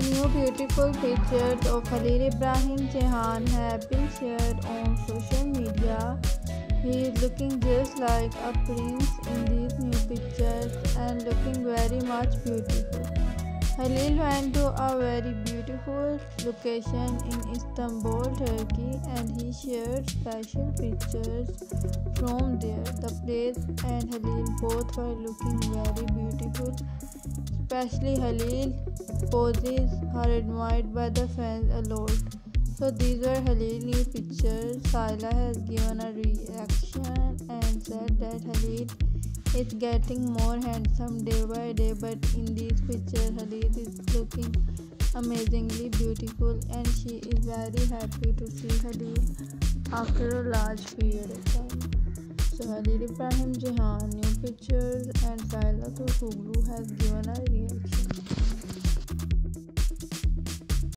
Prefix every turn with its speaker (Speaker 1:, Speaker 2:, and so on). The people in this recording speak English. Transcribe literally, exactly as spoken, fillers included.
Speaker 1: new beautiful pictures of Khalil Ibrahim Jehan have been shared on social media. He is looking just like a prince in these new pictures and looking very much beautiful. Khalil went to a very beautiful location in Istanbul, Turkey, and he shared special pictures from there. The place and Khalil both were looking very beautiful. Especially Khalil poses are admired by the fans a lot. So these were Khalil's new pictures. Saila has given a reaction and said that Khalil is getting more handsome day by day, but in these pictures Khalil is looking amazingly beautiful and she is very happy to see Khalil after a large period of time. So Khalil Ibrahim Jehan new pictures and Saila Turkoglu has given a reaction.